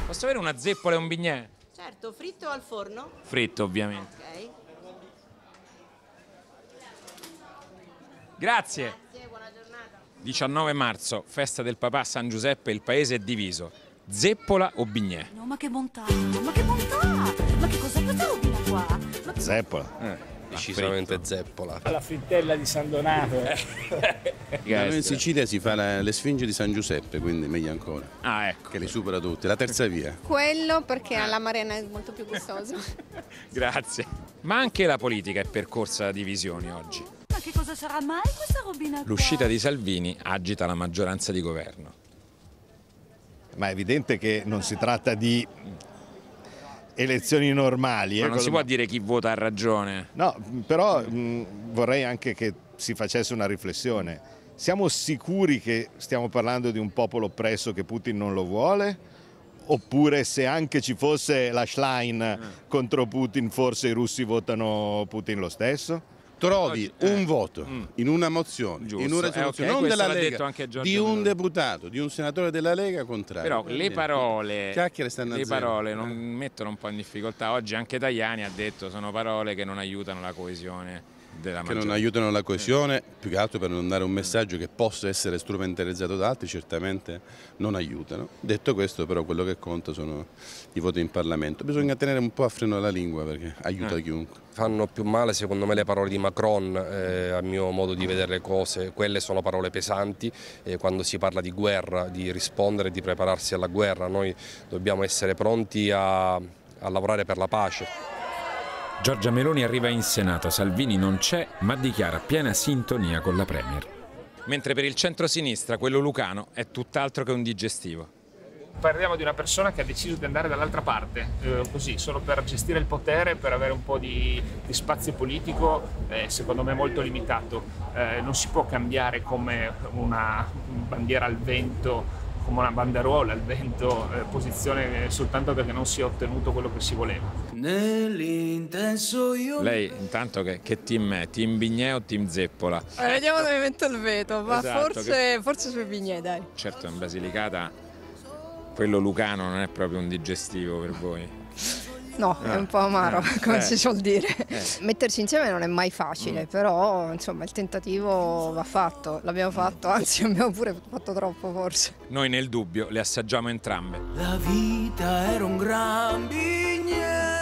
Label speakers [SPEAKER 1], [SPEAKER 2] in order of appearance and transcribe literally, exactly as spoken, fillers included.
[SPEAKER 1] Posso avere una zeppola e un bignè?
[SPEAKER 2] Certo, fritto o al forno?
[SPEAKER 1] Fritto, ovviamente.
[SPEAKER 2] Ok.
[SPEAKER 1] Grazie.
[SPEAKER 2] Grazie, buona giornata.
[SPEAKER 1] diciannove marzo, festa del papà a San Giuseppe, il paese è diviso. Zeppola o bignè?
[SPEAKER 3] No, ma che bontà, ma che bontà! Ma che cos'è questa robina qua? Ma che...
[SPEAKER 4] Zeppola.
[SPEAKER 1] Eh,
[SPEAKER 5] Decisamente zeppola.
[SPEAKER 6] La frittella di San Donato.
[SPEAKER 4] Da noi in Sicilia si fa la, le Sfinge di San Giuseppe, quindi meglio ancora.
[SPEAKER 1] Ah, ecco.
[SPEAKER 4] Che li supera tutti. La terza via.
[SPEAKER 7] Quello perché alla Marena è molto più gustoso.
[SPEAKER 1] Grazie. Ma anche la politica è percorsa da divisioni oggi.
[SPEAKER 3] Ma che cosa sarà mai questa robina qua?
[SPEAKER 1] L'uscita di Salvini agita la maggioranza di governo.
[SPEAKER 8] Ma è evidente che non si tratta di elezioni normali.
[SPEAKER 1] Ma
[SPEAKER 8] eh,
[SPEAKER 1] non si può dire chi vota ha ragione.
[SPEAKER 8] No, però mh, vorrei anche che si facesse una riflessione. Siamo sicuri che stiamo parlando di un popolo oppresso che Putin non lo vuole? Oppure se anche ci fosse la Schlein eh. contro Putin, forse i russi votano Putin lo stesso?
[SPEAKER 4] Trovi
[SPEAKER 1] eh.
[SPEAKER 4] un voto
[SPEAKER 1] mm.
[SPEAKER 4] in una mozione,
[SPEAKER 1] Giusto.
[SPEAKER 4] in una risoluzione,
[SPEAKER 1] eh, okay.
[SPEAKER 4] non della
[SPEAKER 1] Questo l'ha detto
[SPEAKER 4] Lega,
[SPEAKER 1] anche Giorgio
[SPEAKER 4] di un
[SPEAKER 1] Meloni.
[SPEAKER 4] deputato, di un senatore della Lega contrario.
[SPEAKER 1] Però le parole,
[SPEAKER 4] Chiacchiere stanno a
[SPEAKER 1] le
[SPEAKER 4] zero.
[SPEAKER 1] parole non mettono un po' in difficoltà. Oggi anche Tajani ha detto sono parole che non aiutano la coesione della
[SPEAKER 4] Che
[SPEAKER 1] maggioranza.
[SPEAKER 4] non aiutano la coesione, più che altro per non dare un messaggio che possa essere strumentalizzato da altri, certamente non aiutano. Detto questo, però, quello che conta sono i voti in Parlamento. Bisogna tenere un po' a freno la lingua perché aiuta
[SPEAKER 1] Eh.
[SPEAKER 4] chiunque.
[SPEAKER 5] Fanno più male secondo me le parole di Macron, eh, a mio modo di vedere le cose. Quelle sono parole pesanti, eh, quando si parla di guerra, di rispondere e di prepararsi alla guerra. Noi dobbiamo essere pronti a, a lavorare per la pace.
[SPEAKER 1] Giorgia Meloni arriva in Senato, Salvini non c'è, ma dichiara piena sintonia con la Premier. Mentre per il centro-sinistra, quello lucano, è tutt'altro che un digestivo.
[SPEAKER 6] Parliamo di una persona che ha deciso di andare dall'altra parte, eh, così, solo per gestire il potere, per avere un po' di, di spazio politico, eh, secondo me molto limitato. Eh, non si può cambiare come una bandiera al vento, come una banderuola al vento, eh, posizione soltanto perché non si è ottenuto quello che si voleva.
[SPEAKER 9] Nell'intenso io...
[SPEAKER 1] Lei intanto che, che team è? Team Bignè o team Zeppola?
[SPEAKER 7] Eh, vediamo dove metto il veto, ma
[SPEAKER 1] Esatto,
[SPEAKER 7] forse,
[SPEAKER 1] che-
[SPEAKER 7] forse sui vignè, dai.
[SPEAKER 1] Certo, in Basilicata quello lucano non è proprio un digestivo per voi.
[SPEAKER 7] No,
[SPEAKER 1] Ah,
[SPEAKER 7] è un po' amaro,
[SPEAKER 1] eh,
[SPEAKER 7] come
[SPEAKER 1] eh,
[SPEAKER 7] si suol dire.
[SPEAKER 1] eh.
[SPEAKER 7] Mettersi insieme non è mai facile,
[SPEAKER 1] Mm.
[SPEAKER 7] però insomma il tentativo va fatto, l'abbiamo fatto, anzi abbiamo pure fatto troppo forse.
[SPEAKER 1] Noi nel dubbio le assaggiamo entrambe.
[SPEAKER 9] La vita era un gran bignè.